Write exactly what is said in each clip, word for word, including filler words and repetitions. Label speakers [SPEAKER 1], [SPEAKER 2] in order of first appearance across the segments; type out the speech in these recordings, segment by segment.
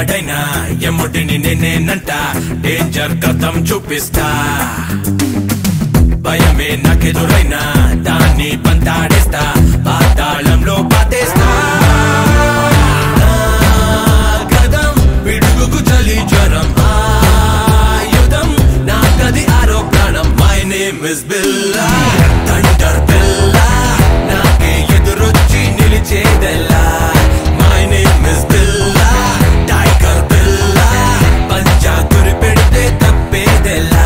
[SPEAKER 1] ఎవడైనా ఎముడిని నేనేనంట డేంజర్ కథం చూపిస్తా భయమే నాకెదురైనా దాన్ని పంతాడేస్తా పాతాళంలో పాతేస్తా కదం పిడుగుకు చలి జ్వరం ఆయుధం నాకది ఆరో ప్రాణం my name is Billa thunder Billa నాకే ఎదురొచ్చి నిలిచేదెల్లా my name is Billa tiger Billa పంచా గురి పెడితే తప్పేదెల్లా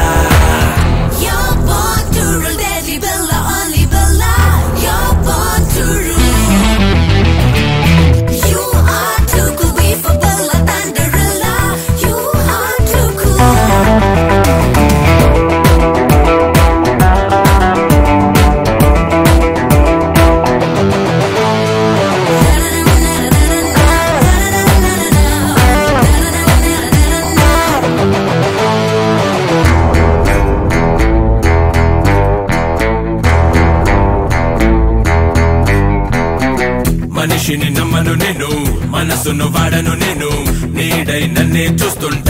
[SPEAKER 1] మనిషిని నమ్మను నేను మనసును వాడను నేను నీడై నన్నే చూస్తుంటా